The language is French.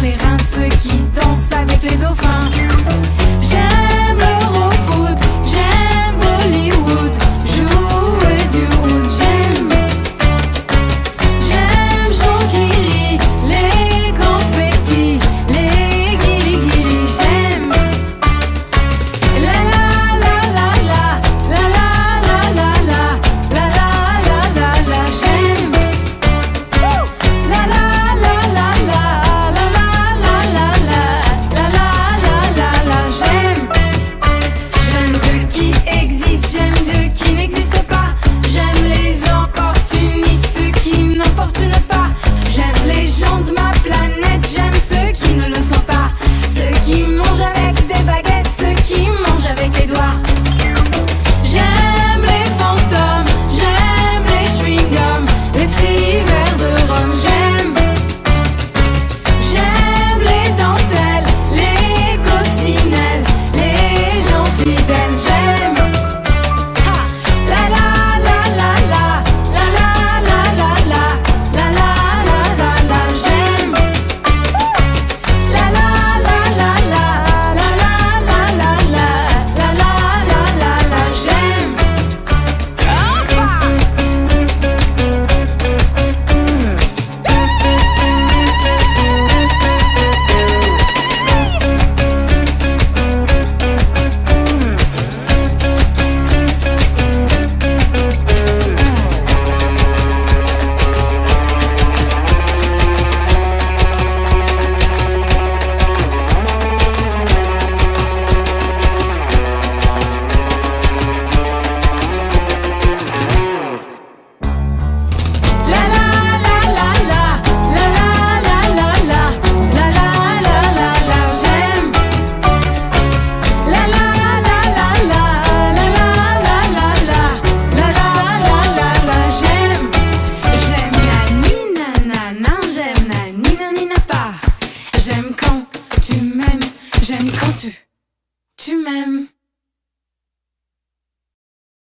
les reins de ceux qui dansent avec les dauphins. J'aime l'Eurofoot, j'aime Bollywood, jouer du oud. J'aime Chantilly, les confettis, les guili-guili. J'aime la la la la la la la la la la la la la la. J'aime la la la la la la la la la la la la. J'aime Dieu qui existe, j'aime Dieu qui n'existe pas. J'aime les opportunistes, ceux qui n'importunent pas. J'aime les gens de ma planète, j'aime ceux qui ne le sont pas. Ceux qui mangent avec des baguettes, ceux qui mangent avec les doigts. J'aime les fantômes, j'aime les chewing-gums, les petits verres de rhum. J'aime les dentelles, les coccinelles, les gens fidèles. J'aime la la la la la la la la la la la la la. J'aime la la la la la la la la la la la la. J'aime j'aime quand tu m'aimes, j'aime quand tu m'aimes.